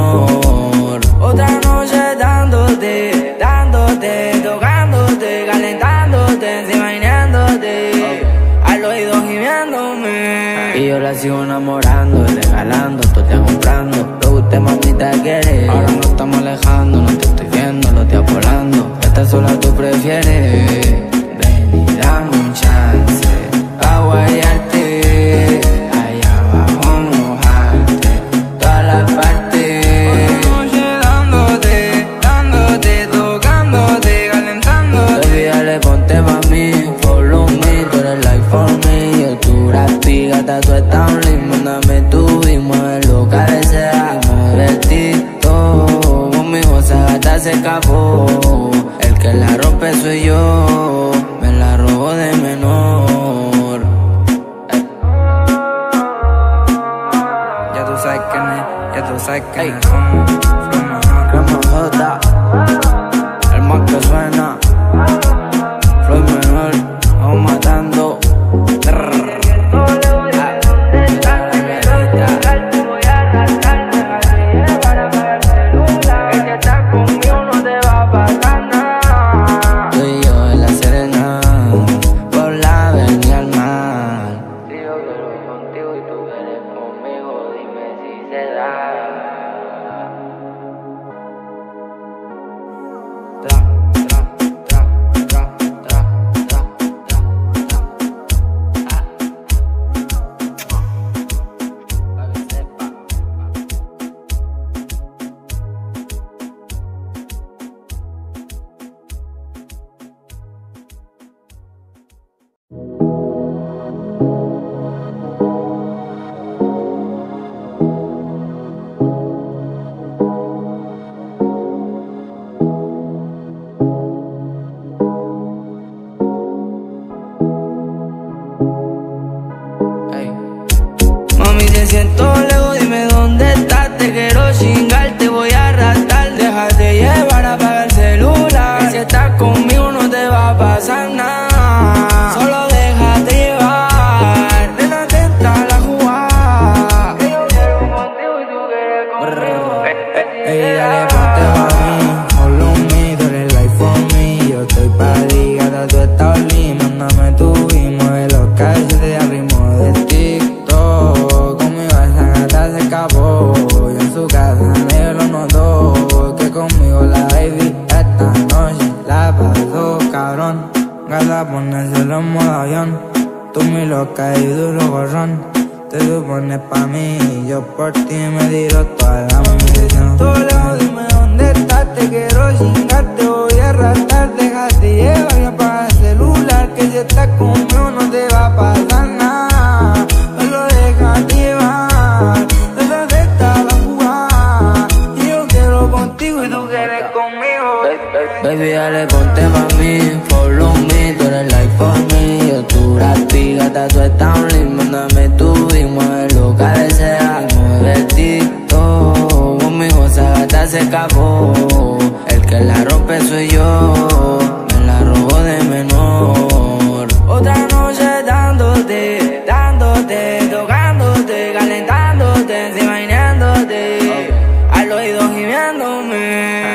Speaker 1: menor. Otra noche dándote, dándote, tocándote, calentándote, encima imaginándote, al oído gimiéndome. Y yo la sigo enamorando, regalando, tú te comprando. Lo que usted mamita quiere, ahora nos estamos alejando. No te estoy viendo, lo estoy volando. Esta sola tú prefieres. Ven y dame un chance pa' guayarte, allá abajo mojarte todas las partes.
Speaker 2: Otra noche dándote, dándote, tocándote, calentándote.
Speaker 1: Baby, dale, ponte pa' mí, follow me, tú eres life for me. Yo tu gratis, gata, tú estás un link. Mándame tu y mueve lo que deseas. Mueve el TikTok, conmigo esa gata se escapó. El que la rompe soy yo, me la robo de menor. Ey.
Speaker 2: Ya tú sabes quién es, ya tú sabes quién es. Flow mejor.
Speaker 1: Crema J, el más que suena. Flow menor, vamos matando. Te siento lejos, dime dónde estás. Te quiero chingar, te voy a arrastrar. Déjate llevar, apaga el celular, que si estás conmigo no te va a pasar nada. Solo déjate llevar, nena, atenta a la jugada. Que yo quiero contigo y tú quieres conmigo.
Speaker 2: Ey, dale, ponte pa' mí, follow me, tú eres life for me. Yo estoy pa' ti, gata, tú estás lit. Mándame tu y mueve los calles de ritmo de TikTok. Se escapó, y en su casa nadie lo notó. Que conmigo la baby esta noche la pasó cabrón. Gata, ponérselo en modo avión. Tú mi loca y duro gorrón. Te supones pa' mí y yo por ti me tiro toda la munición. Todo lejos, dime dónde estás, te quiero chingar, te voy a arrastrar. Déjate llevar y apaga el celular, que si estás conmigo no te va a pasar nada. Solo déjate llevar, desde esta la jugada. Y yo quiero contigo y tú quieres conmigo.
Speaker 1: Baby, dale, ponte pa' mí, follow me, tú eres life for me. Yo tu gratis, gata, tú estás un link. Mándame tu y mueve lo que deseas. Mueve el TikTok, conmigo esa gata se escapó. El que la rompe soy yo, me la robo de menor.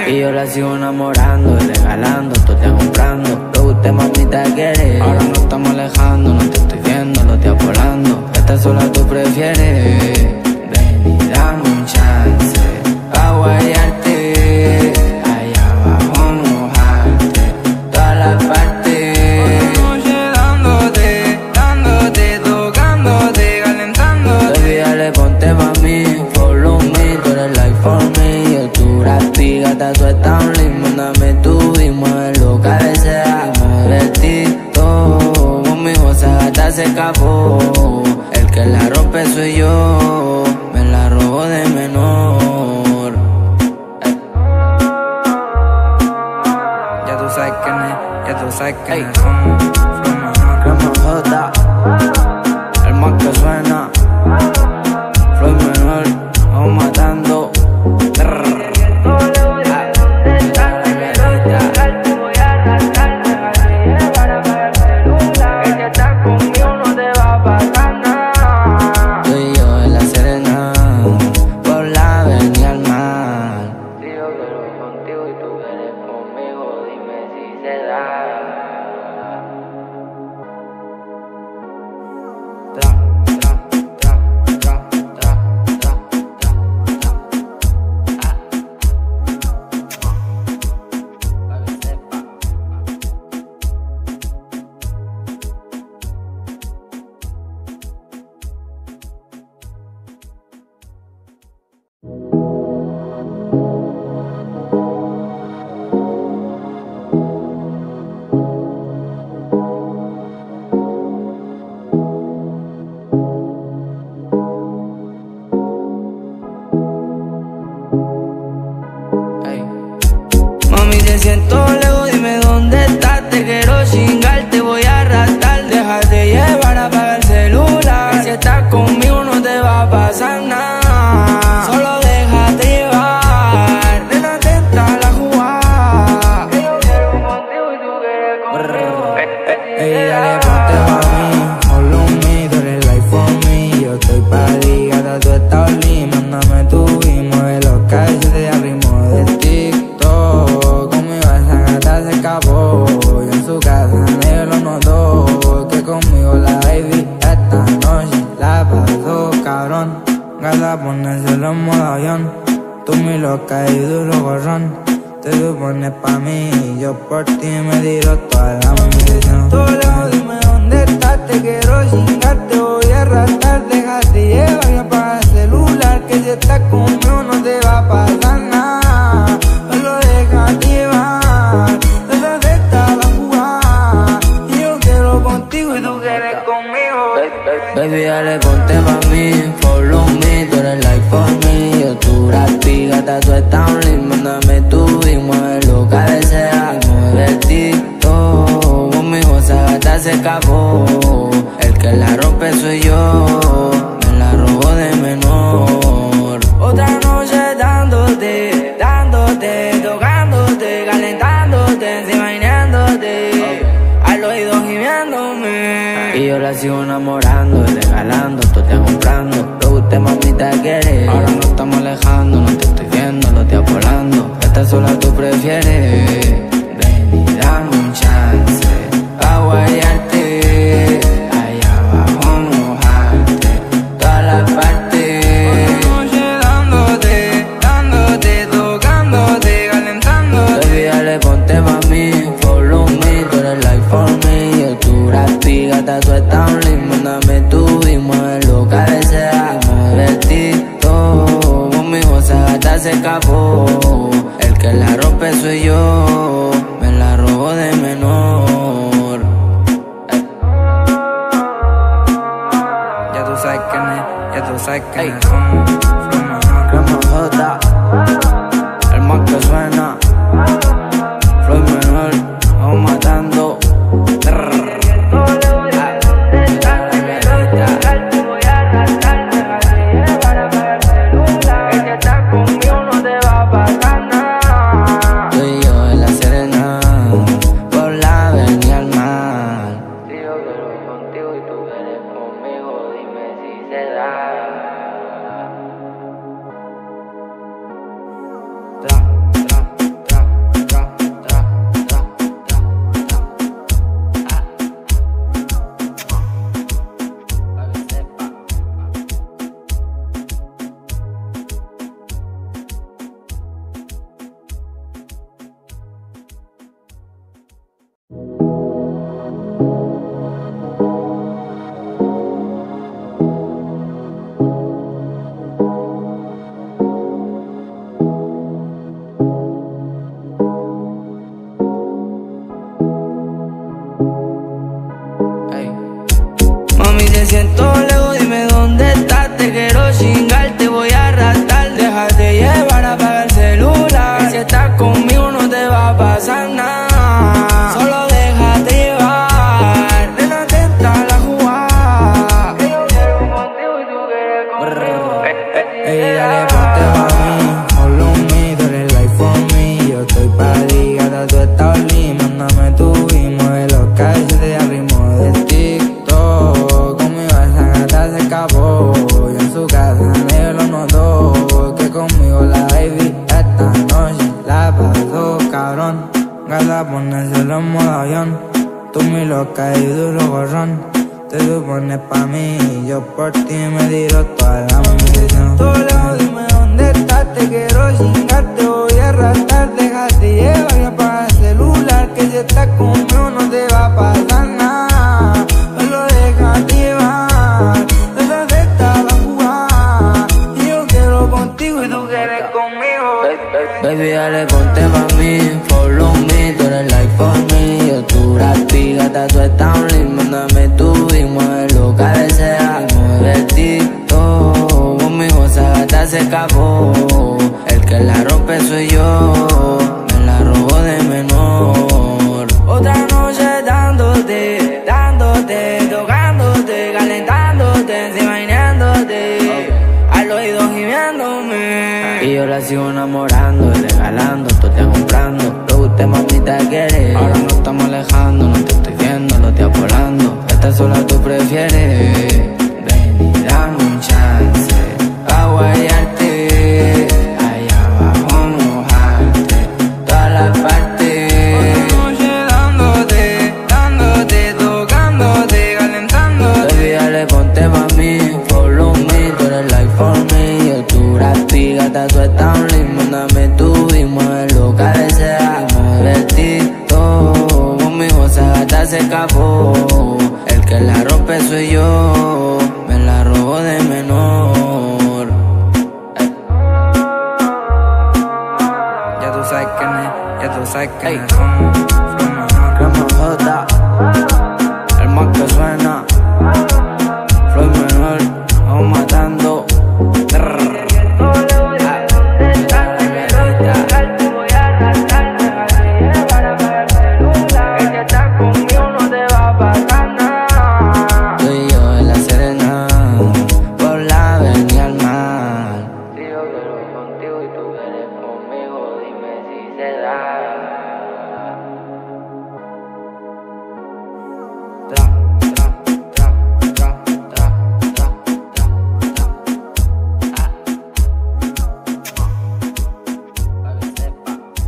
Speaker 1: Y yo la sigo enamorando y regalando, tú te comprando. Lo que usted mamita quiere. Ahora no estamos alejando, no te estoy viendo, lo estoy volando. Esta sola tú prefieres. Ven y dame un chance pa' guayarte, allá abajo mojarte, todas las partes.
Speaker 2: Otra noche dándote, dándote, tocándote, calentándote.
Speaker 1: Baby, dale, ponte pa' mí, follow me, tú eres like for me. Yo tu rapi, gata, tú estás un link. Mándame tú y mueve lo que deseas, mueve el TikTok. Conmigo esa gata se escapó, el que la rompe soy yo, me la robo de menor.
Speaker 2: Ya tú sabes quién es, ya tú sabes quién es. Somos,
Speaker 1: Rama J, el más que suena, Floyd menor, vamos matando.
Speaker 2: Mami, te siento lejos, dime dónde estás. Te quiero chingar, te voy a arrastrar. Déjate llevar, apaga el celular. Si estás conmigo no te va a pasar nada. Solo déjate llevar, nena, atenta a la jugada. Que yo quiero contigo y tú quieres conmigo.
Speaker 1: Ey, dale, ponte pa' mí, follow me, tú eres like for me. Yo estoy pa' ti, gata, tú estás only. Mándame tú y mueve los calzones al ritmo del TikTok. Conmigo esa gata se escapó, y en su casa nadie lo notó. Que conmigo la baby esta noche la pasó cabrón. Gata, ponérselo en modo avión, tú mi loca y duro gorrón. Te supones pa' mí y yo por ti me tiro toda la munición.
Speaker 2: Todo lejos, dime dónde estás. Te quiero chingar, te voy a arrastrar. Déjate llevar y apaga el celular. Que si estás conmigo no te va a pasar nada. Solo déjate llevar, nena, atenta a la jugada. Y yo quiero contigo y tú quieres conmigo.
Speaker 1: Baby, dale, ponte pa' mí, follow me, tú eres like for me. Yo tu rapi, gata, tú estás un link. Mándame tú y mueve lo que deseas, mueve el TikTok. Conmigo esa gata se escapó, el que la rompe soy yo, me la robo de menor.
Speaker 2: Otra noche dándote, dándote, tocándote, calentándote, encima viniéndote, al oído gimiéndome.
Speaker 1: Y yo la sigo enamorando y regalando, tú te comprando. Lo que usted mamita quiere. Ahora no estamos alejando, no te estoy viendo, lo estoy volando. Esta sola tú prefieres. Ven y dame un chance pa' guayarte, allá abajo mojarte, todas las partes.
Speaker 2: Otra noche dándote, dándote, tocándote, calentándote.
Speaker 1: Baby, dale, ponte pa' mí, follow me, tú eres like for me. Yo tu rapi, gata, tú estás un link. Mándame tú y mueve lo que deseas, mueve el TikTok. Conmigo esa gata se escapó, el que la rompe soy yo, me la robo de menor.
Speaker 2: Ya tú sabes quién es, ya tú sabes quién es. Somos,
Speaker 1: Rama J, el más que suena, Floyd menor, vamos matando. Tú y yo en la Serena.
Speaker 2: pasar nada. Solo déjate llevar, nena, atenta a la jugada. Que yo quiero contigo y tú quieres conmigo. Ey, dale, ponte pa' mí, follow me, tú eres like for me. Yo estoy pa' ti, gata, tú estás lit. Mándame tu y mueve los calles al ritmo de TikTok. Conmigo esa gata se escapó, y en su casa nadie lo notó. Que conmigo la baby esta noche la pasó cabrón. Gata, ponérselo en modo avión. Tú mi loca y duro gorrón. Te supones pa' mí y yo por ti me tiro toda la munición. Tú lejos, dime dónde estás, te quiero chingar, te voy a arrastrar. Déjate llevar y apaga el celular, que si estás conmigo no te va a pasar nada. Solo déjate llevar, detrás está la jugada. Y yo quiero contigo y tú quieres conmigo.
Speaker 1: Baby, dale, ponte pa' mí, follow me, tú eres like for me. Yo tu rapi, gata, tú estás un link. Mándame tu y mueve lo que deseas, mueve el TikTok. Conmigo esa gata se escapó, el que la rompe soy yo, me la robo de menor.
Speaker 2: Otra noche dándote, dándote, tocándote, calentándote, enseñándote, al oído gimiéndome.
Speaker 1: Y yo la sigo enamorando, regalando, tú te comprando. Lo que usted mamita quiere, ahora nos estamos alejando. No te estoy viendo, lo estoy volando. Esta sola tú prefieres. Ven y dame un chance pa' guayarte, allá abajo mojarte todas las partes.
Speaker 2: Otra noche dándote, dándote, tocándote, calentándote.
Speaker 1: Baby, dale, ponte pa' mí, follow me, tú eres like for me. Yo tu rapi, gata, tú estás un link. Mándame tu y mueve lo que deseas, mueve el TikTok. Conmigo esa gata se escapó, el que la rompe soy yo, me la robo de menor.
Speaker 2: Ya tú sabes quién es, ya tú sabes quién es. Flow
Speaker 1: J, el más que suena, Floyd menor, vamos matando. Tú y yo en la Serena, por la avenida al mar. Si yo quiero contigo y tú quieres conmigo, dime si se da. Tra, tra, tra, tra, tra, tra, tra, tra. Ah. Pa' que sepa.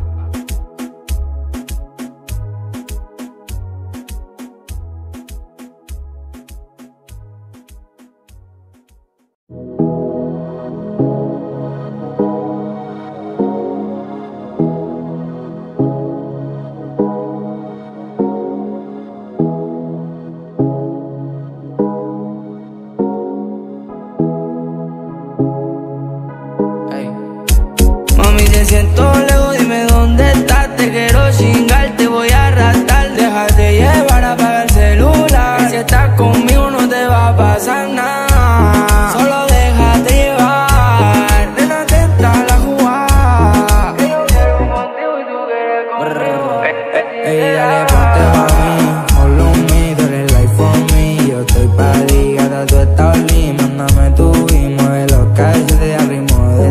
Speaker 1: Ey.
Speaker 2: Mami, te siento lejos, dime dónde estás. Te quiero chingar, te voy a arrastrar. Déjate llevar, apaga el celular, que si estás conmigo no te va a pasar nada. Solo déjate llevar, nena, atenta a la jugada. Que yo quiero contigo y tú quieres conmigo. Ey, dale, ponte pa' mí, follow me, tú eres like for me. Yo estoy pa' ti, gata, tú estás lit. Mándame tu y mueve los calles al ritmo de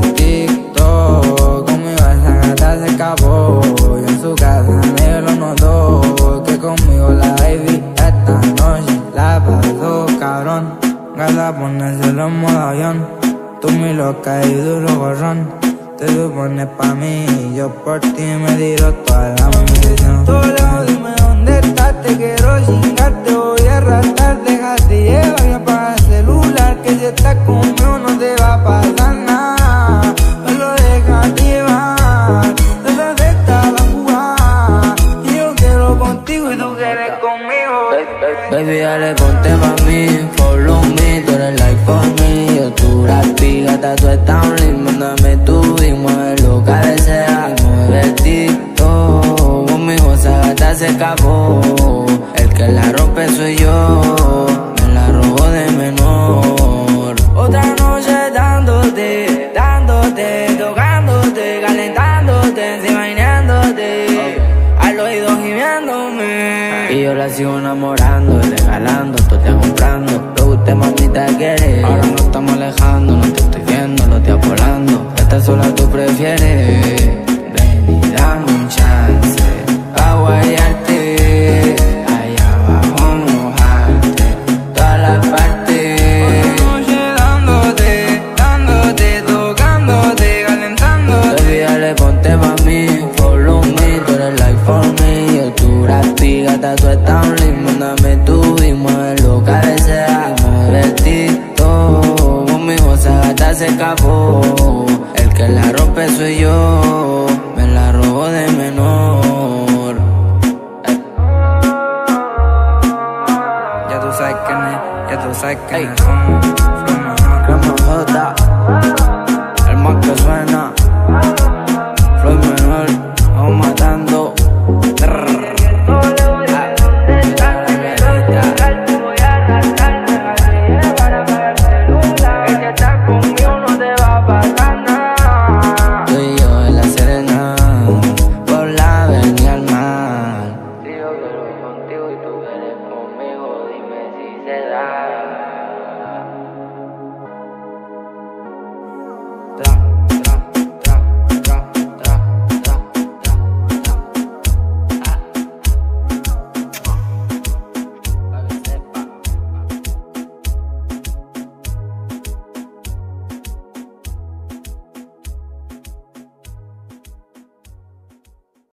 Speaker 2: TikTok. Conmigo esa gata se escapó, y en su casa nadie lo notó. Que conmigo la baby esta noche la pasó cabrón. Gata, ponérselo en modo avión. Tú mi loca y duro gorrón. Te supones pa' mí y yo por ti me tiro toda la munición. Tú lejos, dime dónde estás, te quiero chingar, te voy a arrastrar. Déjate llevar y apaga el celular, que si estás conmigo no te va a pasar nada. Solo déjate llevar, detrás está la jugada. Y yo quiero contigo y tú quieres conmigo.
Speaker 1: Baby, dale, ponte pa' mí, follow me, tú eres like for me. Yo tu rapi, gata, tú estás un link. Mándame tu y mueve lo que deseas, mueve el TikTok. Conmigo esa gata se escapó, el que la rompe soy yo, me la robo de menor.
Speaker 2: Otra noche dándote, dándote, tocándote, calentándote, enseñándote, al
Speaker 1: Y yo la sigo enamorando y regalando, tú te comprando. Lo que usted mamita quiere. Ahora nos estamos alejando, no te estoy viendo, lo estoy volando. Esta sola tú prefieres. Ven y dame un chance pa' guayarte, allá abajo mojarte, todas las partes.
Speaker 2: Una noche dándote, dándote, tocándote, calentándote.
Speaker 1: Baby, dale, ponte pa' mí, follow me, tú eres like for me. Yo tu gratis, gata, tú estás un ritmo. Mándame tú y mueve lo que deseas. Mueve el TikTok, conmigo esa gata se escapó. El que la rompe soy yo, me la robo de menor.
Speaker 2: Ya tú sabes quién es, ya tú sabes quién es.